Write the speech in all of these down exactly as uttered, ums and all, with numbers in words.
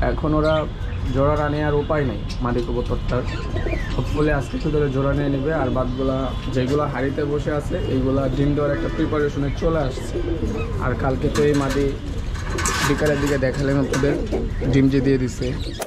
এখন ওরা জোড়া রানে আর উপায় নেই মাদি কবুতরটার। হোপফুলি আজকে শুধু জোড়া নিয়ে নেবে, আর বাদগুলা যেগুলো হাড়িতে বসে আছে এইগুলা ডিম দেওয়ার একটা প্রিপারেশনে চলে আসছে। আর কালকে তো এই মাদি বিকালের দিকে দেখালেন ওদের ডিম যে দিয়ে দিছে।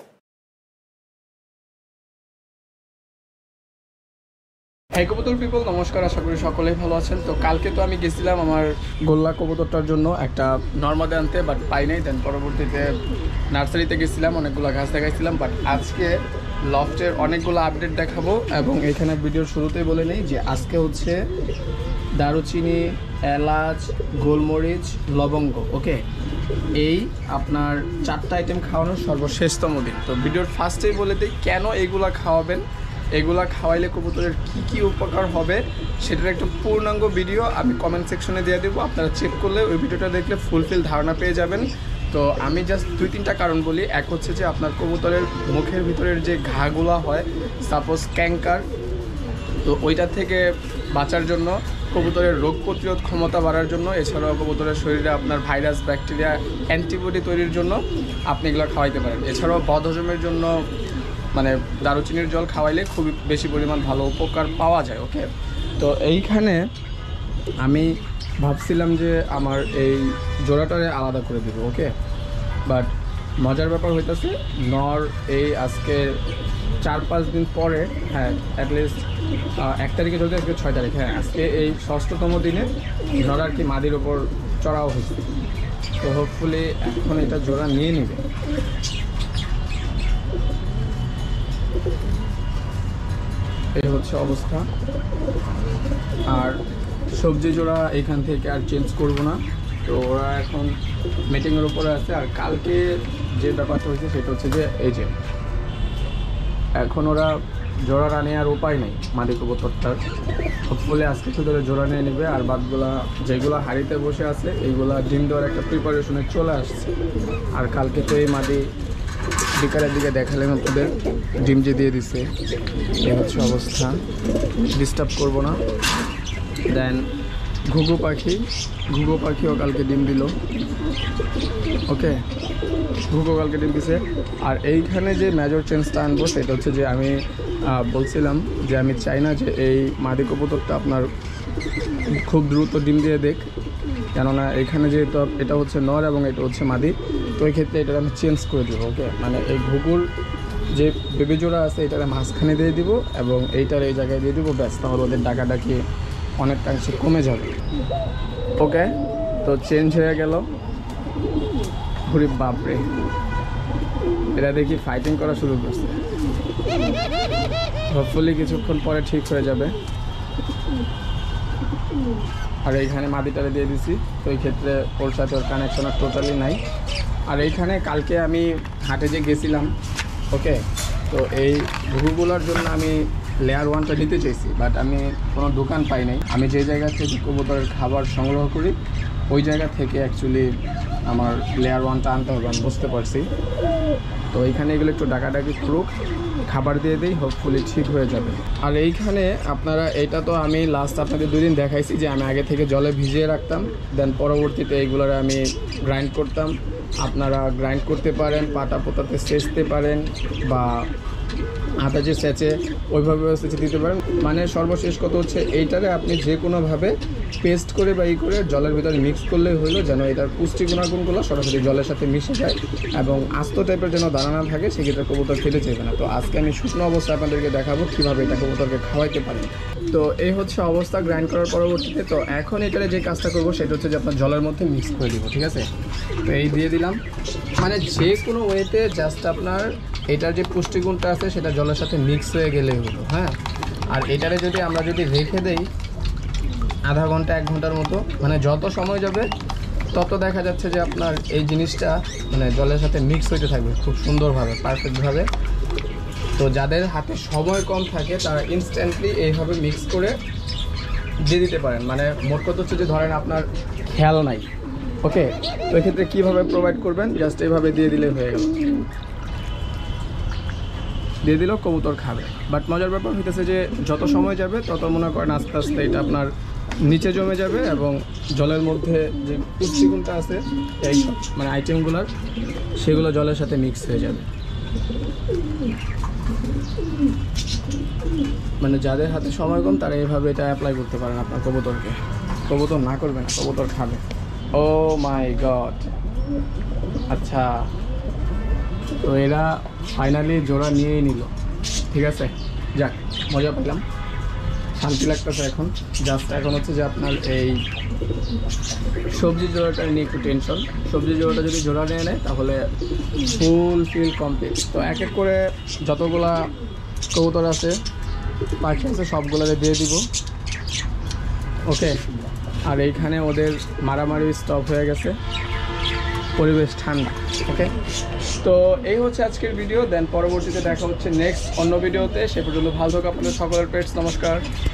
হ্যাঁ কবুতর পিপল, নমস্কার, আশা করি সকলেই ভালো আছেন। তো কালকে তো আমি গেছিলাম আমার গোল্লা কবুতরটার জন্য একটা নর্মাদে আনতে, বাট পাই নাই। দেন পরবর্তীতে নার্সারিতে গেছিলাম, অনেকগুলো ঘাস দেখাইছিলাম। বাট আজকে লফটের অনেকগুলো আপডেট দেখাবো, এবং এখানে ভিডিওর শুরুতেই বলে নেই যে আজকে হচ্ছে দারুচিনি, এলাচ, গোলমরিচ, লবঙ্গ, ওকে, এই আপনার চারটা আইটেম খাওয়ানোর সর্বশেষতম দিন। তো ভিডিওর ফার্স্টেই বলে দিই কেন এইগুলা খাওয়াবেন, এগুলা খাওয়াইলে কবুতরের কী কী উপকার হবে সেটার একটা পূর্ণাঙ্গ ভিডিও আমি কমেন্ট সেকশনে দিয়ে দেবো। আপনারা চেক করলে ওই ভিডিওটা দেখলে ফুলফিল ধারণা পেয়ে যাবেন। তো আমি জাস্ট দুই তিনটা কারণ বলি। এক হচ্ছে যে আপনার কবুতরের মুখের ভিতরের যে ঘাগুলা হয়, সাপোজ ক্যাঙ্কার, তো ওইটা থেকে বাঁচার জন্য, কবুতরের রোগ প্রতিরোধ ক্ষমতা বাড়ার জন্য, এছাড়াও কবুতরের শরীরে আপনার ভাইরাস, ব্যাকটেরিয়া, অ্যান্টিবডি তৈরির জন্য আপনি এগুলো খাওয়াইতে পারেন। এছাড়াও বদহজমের জন্য মানে দারুচিনির জল খাওয়াইলে খুবই বেশি পরিমাণ ভালো উপকার পাওয়া যায়, ওকে। তো এইখানে আমি ভাবছিলাম যে আমার এই জোড়াটারে আলাদা করে দেবো, ওকে। বাট মজার ব্যাপার হইতেছে নর এই আজকে চার পাঁচ দিন পরে, হ্যাঁ অ্যাটলিস্ট এক তারিখে চলতে আজকে ছয় তারিখ, হ্যাঁ আজকে এই ষষ্ঠতম দিনে নর আর কি মাদির ওপর চড়াও হয়েছে। তো হোপফুলি এখন এটা জোড়া নিয়ে নেবে। এই হচ্ছে অবস্থা। আর সবজি জোড়া এখান থেকে আর চেঞ্জ করব না। তো ওরা এখন মিটিংয়ের উপরে আছে। আর কালকে যে ব্যাপারটা হয়েছে সেটা হচ্ছে যে এই যে এখন ওরা জোড়া রানে আর উপায় নেই মাদি কবুতরটার। হোপফুলি আজকে শুধু জোড়া নিয়ে নেবে, আর বাদগুলা যেগুলো হাড়িতে বসে আছে এইগুলা ডিম দেওয়ার একটা প্রিপারেশনে চলে আসছে। আর কালকে তো এই মাদি বিকালের দিকে দেখালেন ওদের ডিম যে দিয়ে দিছে। এই হচ্ছে অবস্থা, ডিস্টার্ব করবো না। দেন ঘুঘু পাখি, ঘুঘু পাখিও কালকে ডিম দিল, ওকে, ঘুঘু কালকে ডিম দিছে। আর এইখানে যে মেজর চেঞ্জটা আনবো সেটা হচ্ছে যে আমি বলছিলাম যে আমি চাই না যে এই মাদি কবুতরটা আপনার খুব দ্রুত ডিম দিয়ে দেখ, কেননা এখানে যেহেতু এটা হচ্ছে নর এবং এটা হচ্ছে মাদি, তো এই ক্ষেত্রে এটা আমি চেঞ্জ করে দেবো, ওকে। মানে এই ঘুঘুর যে বেবি জোড়া আছে এটারে মাঝখানে দিয়ে দিব এবং এইটার এই জায়গায় দিয়ে দিব, ব্যাস, তাহলে ওদের ডাকাডাকি অনেকটাংশে কমে যাবে, ওকে। তো চেঞ্জ হয়ে গেল। ঘুরি বাপরে, এরা দেখি ফাইটিং করা শুরু করছে। হোপফুলি কিছুক্ষণ পরে ঠিক হয়ে যাবে। আর এইখানে মাদিটারে দিয়ে দিছি, তো এই ক্ষেত্রে ওর সাথে ওর কানেকশন আর টোটালি নাই। আর এইখানে কালকে আমি হাটে যে গেছিলাম, ওকে, তো এই ঘুঘুগুলোর জন্য আমি লেয়ার ওয়ানটা নিতে চাইছি, বাট আমি কোনো দোকান পাই নাই। আমি যে জায়গা থেকে কবুতরের খাবার সংগ্রহ করি ওই জায়গা থেকে অ্যাকচুয়ালি আমার লেয়ার ওয়ানটা আনতে হবে, আমি বুঝতে পারছি। তো এইখানে এগুলো একটু ডাকাডাকি করুক, খাবার দিয়ে দিই, হোপফুলি ঠিক হয়ে যাবে। আর এইখানে আপনারা, এইটা তো আমি লাস্ট আপনাদের দুই দিন দেখাইছি যে আমি আগে থেকে জলে ভিজিয়ে রাখতাম, দেন পরবর্তীতে এইগুলোর আমি গ্রাইন্ড করতাম। আপনারা গ্রাইন্ড করতে পারেন, পাটা পোতাতে সেচতে পারেন, বা আটা যে সেচে ওইভাবে সেচে দিতে পারেন। মানে সর্বশেষ কথা হচ্ছে এইটারে আপনি যে কোনোভাবে পেস্ট করে বা ই করে জলের ভিতরে মিক্স করলেই হলো, যেন এটার পুষ্টি গুণাগুণগুলো সরাসরি জলের সাথে মিশে যায় এবং আস্ত টাইপের যেন দানা না থাকে, সেক্ষেত্রে কবুতর খেতে চাইবে না। তো আজকে আমি শুকনো অবস্থায় আপনাদেরকে দেখাবো কীভাবে এটা কবুতরকে খাওয়াইতে পারেন। তো এই হচ্ছে অবস্থা গ্রাইন্ড করার পরবর্তীতে। তো এখন এটারে যে কাজটা করবো সেটা হচ্ছে যে আপনার জলের মধ্যে মিক্স করে দিব, ঠিক আছে। তো এই দিয়ে দিলাম, মানে যে কোনো ওয়েতে জাস্ট আপনার এটার যে পুষ্টিগুণটা আছে সেটা জলের সাথে মিক্স হয়ে গেলেই হলো, হ্যাঁ। আর এটারে যদি আমরা যদি রেখে দেই আধা ঘন্টা এক ঘন্টার মতো, মানে যত সময় যাবে তত দেখা যাচ্ছে যে আপনার এই জিনিসটা মানে জলের সাথে মিক্স হইতে থাকবে খুব সুন্দরভাবে, পারফেক্টভাবে। তো যাদের হাতে সময় কম থাকে তারা ইনস্ট্যান্টলি এইভাবে মিক্স করে দিয়ে দিতে পারেন। মানে মোট কথা হচ্ছে যে ধরেন আপনার খেয়াল নাই, ওকে, তো এক্ষেত্রে কীভাবে প্রোভাইড করবেন, জাস্ট এইভাবে দিয়ে দিলে হয়ে গেল, দিয়ে দিলেও কবুতর খাবে। বাট মজার ব্যাপার হইতেছে যে যত সময় যাবে তত মনে করেন আস্তে আস্তে এটা আপনার নিচে জমে যাবে এবং জলের মধ্যে যে পুষ্টিগুণটা আছে এই মানে আইটেমগুলোর সেগুলো জলের সাথে মিক্স হয়ে যাবে। মানে যাদের হাতে সময় কম তারা এইভাবে এটা অ্যাপ্লাই করতে পারেন আপনার কবুতরকে। কবুতর না করবে না, কবুতর খাবে। Oh my God. আচ্ছা, তো এরা ফাইনালি জোড়া নিয়েই নিল। ঠিক আছে, যাক মজা পেলাম, শান্তি লাগতেছে এখন। জাস্ট এখন হচ্ছে যে আপনার এই সবজি জোড়াটা নিয়ে একটু টেনশন। সবজি জোড়াটা যদি জোড়া নিয়ে নেয় তাহলে ফুল ফিল কমপ্লিট। তো এক এক করে যতগুলা কবুতর আছে পাখি আছে সবগুলোকে দিয়ে দিব। ওকে, আর এইখানে ওদের মারামারি স্টপ হয়ে গেছে, পরিবেশ ঠান্ডা। ওকে, তো এই হচ্ছে আজকের ভিডিও। দেন পরবর্তীতে দেখা হচ্ছে নেক্সট অন্য ভিডিওতে। সে পর্যন্ত ভালো থাকুন আপনাদের সকলের পেটস। নমস্কার।